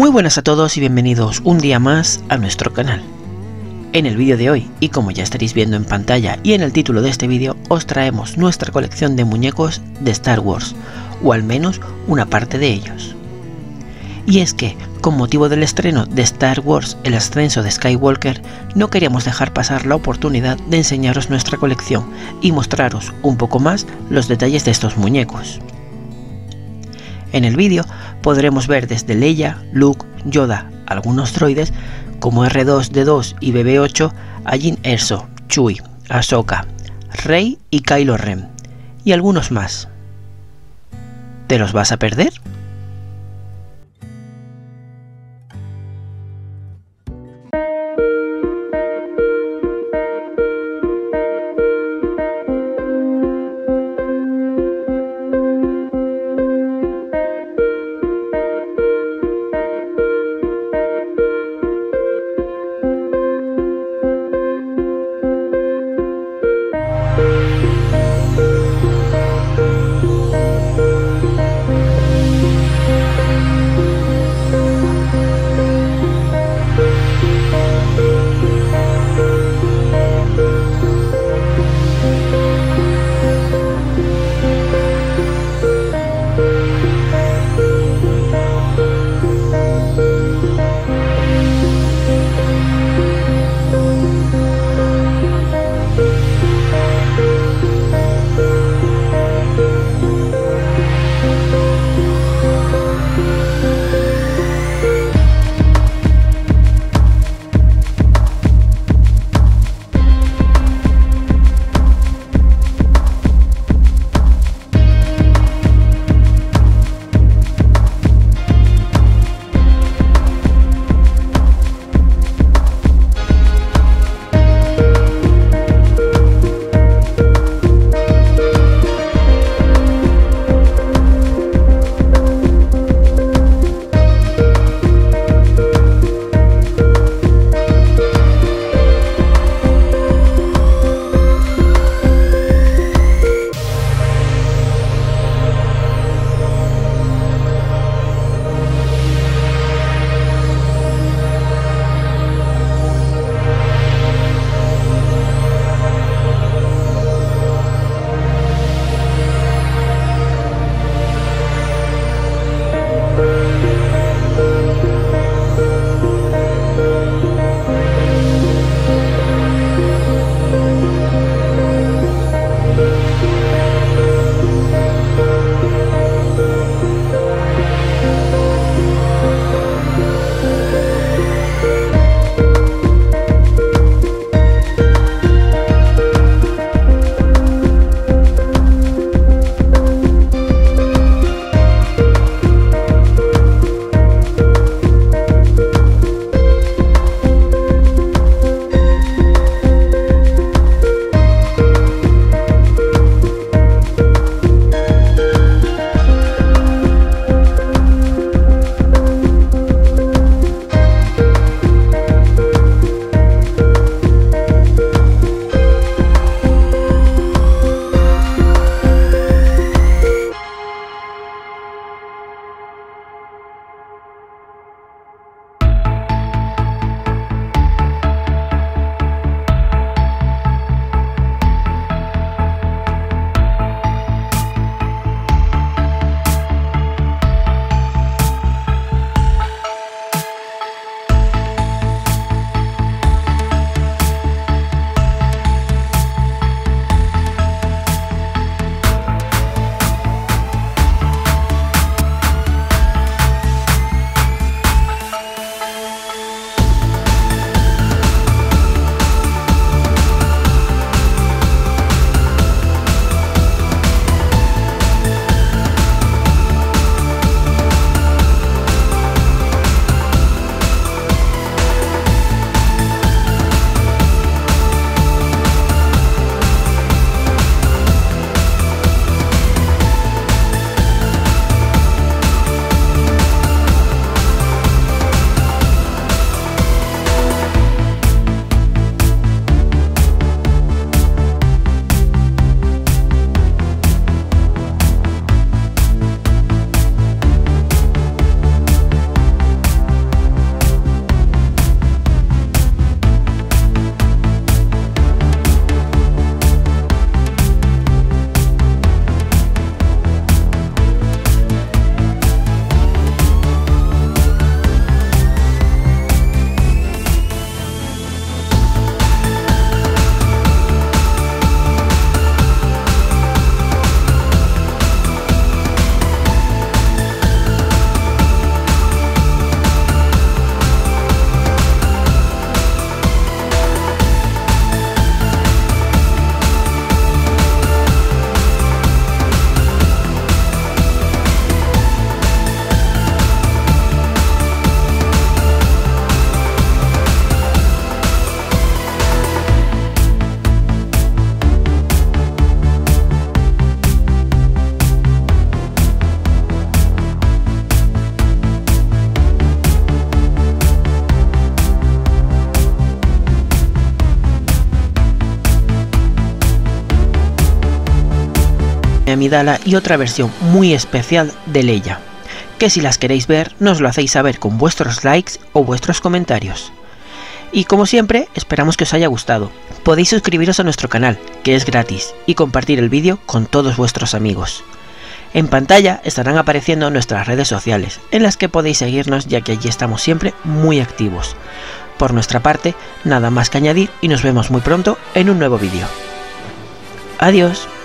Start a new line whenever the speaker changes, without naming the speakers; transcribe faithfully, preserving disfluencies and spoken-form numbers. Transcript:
Muy buenas a todos y bienvenidos un día más a nuestro canal. En el vídeo de hoy, y como ya estaréis viendo en pantalla y en el título de este vídeo, os traemos nuestra colección de muñecos de Star Wars, o al menos una parte de ellos. Y es que, con motivo del estreno de Star Wars El ascenso de Skywalker, no queríamos dejar pasar la oportunidad de enseñaros nuestra colección y mostraros un poco más los detalles de estos muñecos. En el vídeo podremos ver desde Leia, Luke, Yoda, algunos droides como erre dos de dos y be be ocho, a Jyn Erso, Chui, Ashoka, Rey y Kylo Ren y algunos más. ¿Te los vas a perder? Amidala y otra versión muy especial de Leia, que si las queréis ver nos lo hacéis saber con vuestros likes o vuestros comentarios. Y como siempre, esperamos que os haya gustado. Podéis suscribiros a nuestro canal, que es gratis, y compartir el vídeo con todos vuestros amigos. En pantalla estarán apareciendo nuestras redes sociales, en las que podéis seguirnos ya que allí estamos siempre muy activos. Por nuestra parte, nada más que añadir y nos vemos muy pronto en un nuevo vídeo. Adiós.